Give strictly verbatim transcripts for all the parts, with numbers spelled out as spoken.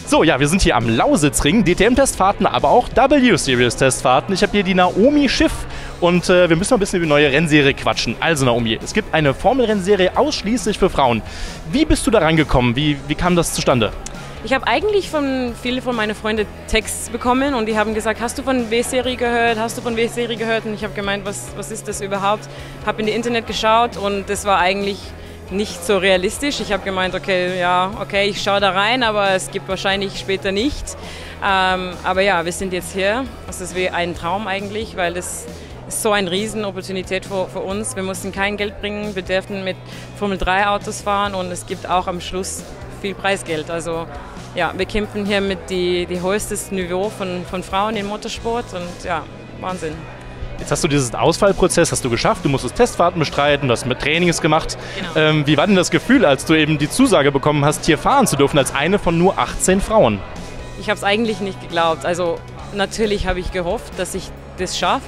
So, ja, wir sind hier am Lausitzring, D T M-Testfahrten, aber auch W-Series-Testfahrten. Ich habe hier die Naomi Schiff und äh, wir müssen mal ein bisschen über die neue Rennserie quatschen. Also Naomi, es gibt eine Formel-Rennserie ausschließlich für Frauen. Wie bist du da reingekommen? Wie, wie kam das zustande? Ich habe eigentlich von viele von meinen Freunden Texts bekommen und die haben gesagt, hast du von W-Serie gehört, hast du von W-Serie gehört? Und ich habe gemeint, was, was ist das überhaupt? Habe in die Internet geschaut und das war eigentlich nicht so realistisch. Ich habe gemeint, okay, ja, okay, ich schaue da rein, aber es gibt wahrscheinlich später nicht. Ähm, aber ja, wir sind jetzt hier. Das ist wie ein Traum eigentlich, weil das ist so eine Riesen-Opportunität für, für uns. Wir mussten kein Geld bringen, wir dürfen mit Formel drei Autos fahren und es gibt auch am Schluss viel Preisgeld. Also ja, wir kämpfen hier mit die, die höchstes Niveau von, von Frauen im Motorsport und ja, Wahnsinn. Jetzt hast du diesen Auswahlprozess, hast du geschafft, du musstest Testfahrten bestreiten, du hast mit Trainings gemacht. Genau. Ähm, wie war denn das Gefühl, als du eben die Zusage bekommen hast, hier fahren zu dürfen, als eine von nur achtzehn Frauen? Ich habe es eigentlich nicht geglaubt. Also natürlich habe ich gehofft, dass ich das schaffe.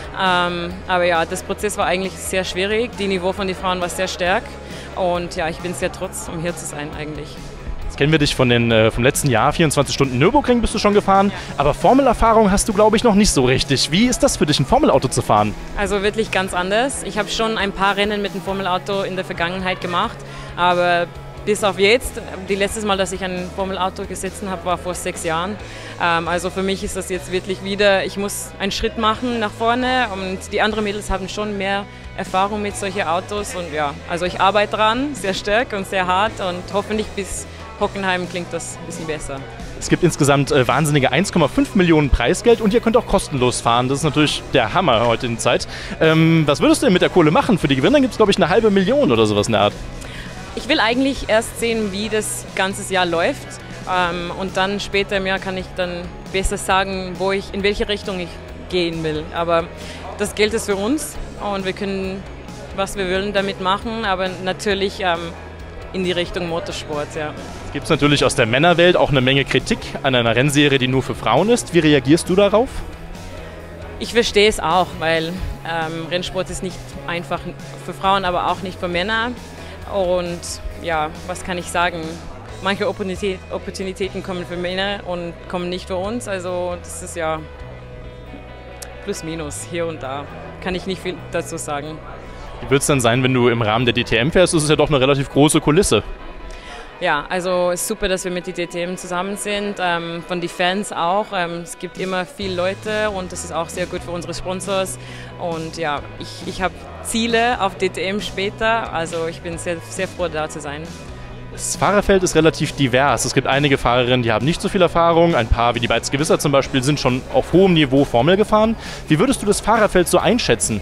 Ähm, aber ja, das Prozess war eigentlich sehr schwierig. Die Niveau von den Frauen war sehr stark. Und ja, ich bin sehr trotz, um hier zu sein eigentlich. Jetzt kennen wir dich von den, äh, vom letzten Jahr, vierundzwanzig Stunden Nürburgring bist du schon gefahren, ja. Aber Formelerfahrung hast du, glaube ich, noch nicht so richtig. Wie ist das für dich, ein Formelauto zu fahren? Also wirklich ganz anders. Ich habe schon ein paar Rennen mit dem Formelauto in der Vergangenheit gemacht, aber bis auf jetzt, die letztes Mal, dass ich ein Formelauto gesessen habe, war vor sechs Jahren. Ähm, also für mich ist das jetzt wirklich wieder, ich muss einen Schritt machen nach vorne und die anderen Mädels haben schon mehr Erfahrung mit solchen Autos und ja, also ich arbeite dran, sehr stark und sehr hart und hoffentlich bis Hockenheim klingt das ein bisschen besser. Es gibt insgesamt äh, wahnsinnige eins Komma fünf Millionen Preisgeld und ihr könnt auch kostenlos fahren. Das ist natürlich der Hammer heute in der Zeit. Ähm, was würdest du denn mit der Kohle machen? Für die Gewinner gibt es, glaube ich, eine halbe Million oder sowas in der Art. Ich will eigentlich erst sehen, wie das ganze Jahr läuft. Ähm, und dann später im Jahr kann ich dann besser sagen, wo ich, in welche Richtung ich gehen will. Aber das Geld ist für uns und wir können, was wir wollen, damit machen. Aber natürlich ähm, in die Richtung Motorsport, ja. Es gibt natürlich aus der Männerwelt auch eine Menge Kritik an einer Rennserie, die nur für Frauen ist. Wie reagierst du darauf? Ich verstehe es auch, weil ähm, Rennsport ist nicht einfach für Frauen, aber auch nicht für Männer. Und ja, was kann ich sagen? Manche Opportunitäten kommen für Männer und kommen nicht für uns. Also das ist ja plus minus hier und da. Kann ich nicht viel dazu sagen. Wie wird es dann sein, wenn du im Rahmen der D T M fährst? Das ist ja doch eine relativ große Kulisse. Ja, also es ist super, dass wir mit der D T M zusammen sind, ähm, von den Fans auch. Ähm, es gibt immer viele Leute und das ist auch sehr gut für unsere Sponsors. Und ja, ich, ich habe Ziele auf D T M später, also ich bin sehr, sehr froh, da zu sein. Das Fahrerfeld ist relativ divers. Es gibt einige Fahrerinnen, die haben nicht so viel Erfahrung. Ein paar, wie die Beitz Gewisser zum Beispiel, sind schon auf hohem Niveau Formel gefahren. Wie würdest du das Fahrerfeld so einschätzen?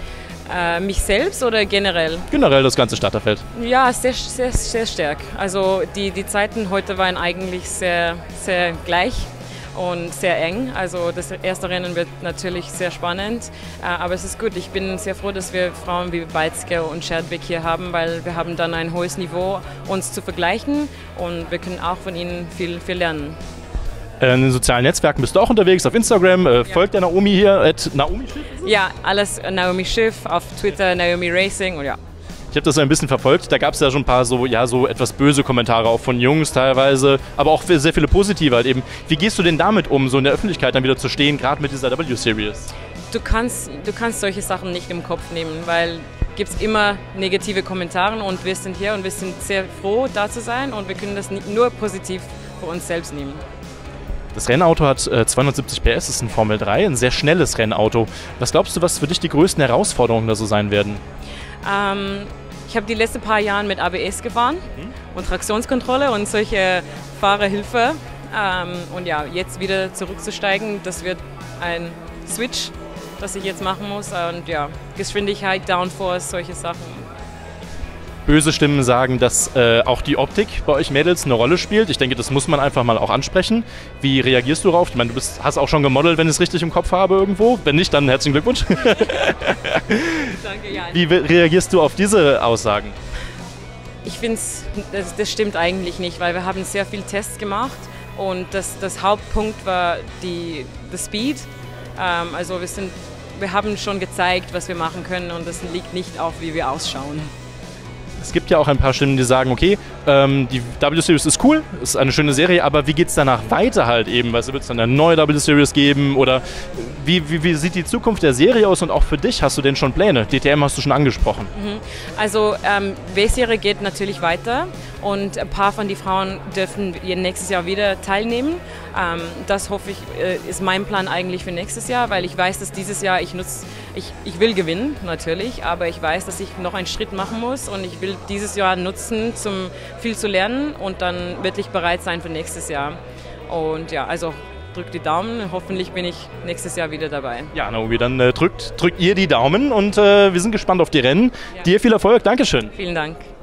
Äh, mich selbst oder generell? Generell das ganze Starterfeld. Ja, sehr, sehr, sehr stark. Also die, die Zeiten heute waren eigentlich sehr, sehr gleich und sehr eng. Also das erste Rennen wird natürlich sehr spannend, äh, aber es ist gut. Ich bin sehr froh, dass wir Frauen wie Beitzke und Scherdbeck hier haben, weil wir haben dann ein hohes Niveau, uns zu vergleichen und wir können auch von ihnen viel, viel lernen. In den sozialen Netzwerken bist du auch unterwegs, auf Instagram. Äh, ja. Folgt der Naomi hier, at Naomi Schiff? Ja, alles Naomi Schiff, auf Twitter Naomi Racing und ja. Ich habe das so ein bisschen verfolgt, da gab es ja schon ein paar so, ja, so etwas böse Kommentare, auch von Jungs teilweise, aber auch sehr viele positive halt eben. Wie gehst du denn damit um, so in der Öffentlichkeit dann wieder zu stehen, gerade mit dieser W-Series? Du kannst, du kannst solche Sachen nicht im Kopf nehmen, weil gibt es immer negative Kommentare und wir sind hier und wir sind sehr froh, da zu sein und wir können das nicht nur positiv für uns selbst nehmen. Das Rennauto hat äh, zweihundertsiebzig P S, ist ein Formel drei, ein sehr schnelles Rennauto. Was glaubst du, was für dich die größten Herausforderungen da so sein werden? Ähm, ich habe die letzten paar Jahre mit A B S gefahren mhm. und Traktionskontrolle und solche Fahrerhilfe. Ähm, und ja, jetzt wieder zurückzusteigen, das wird ein Switch, das ich jetzt machen muss. Und ja, Geschwindigkeit, Downforce, solche Sachen. Böse Stimmen sagen, dass äh, auch die Optik bei euch Mädels eine Rolle spielt. Ich denke, das muss man einfach mal auch ansprechen. Wie reagierst du darauf? Ich meine, du bist, hast auch schon gemodelt, wenn ich es richtig im Kopf habe irgendwo. Wenn nicht, dann herzlichen Glückwunsch. Danke, ja. Wie reagierst du auf diese Aussagen? Ich finde, das, das stimmt eigentlich nicht, weil wir haben sehr viele Tests gemacht und das, das Hauptpunkt war die, the Speed. Ähm, also wir, sind, wir haben schon gezeigt, was wir machen können und das liegt nicht auf, wie wir ausschauen. Es gibt ja auch ein paar Stimmen, die sagen, okay, ähm, die W Series ist cool, ist eine schöne Serie, aber wie geht es danach weiter halt eben? Weißt du, wird es dann eine neue W Series geben oder wie, wie, wie sieht die Zukunft der Serie aus und auch für dich, hast du denn schon Pläne? D T M hast du schon angesprochen. Mhm. Also ähm, W-Serie geht natürlich weiter und ein paar von den Frauen dürfen nächstes Jahr wieder teilnehmen. Ähm, das hoffe ich, äh, ist mein Plan eigentlich für nächstes Jahr, weil ich weiß, dass dieses Jahr ich nutze, ich, ich will gewinnen natürlich, aber ich weiß, dass ich noch einen Schritt machen muss und ich will dieses Jahr nutzen, um viel zu lernen und dann wirklich bereit sein für nächstes Jahr. Und ja, also drückt die Daumen, hoffentlich bin ich nächstes Jahr wieder dabei. Ja, Naomi, dann äh, drückt, drückt ihr die Daumen und äh, wir sind gespannt auf die Rennen. Ja. Dir viel Erfolg, Dankeschön. Vielen Dank.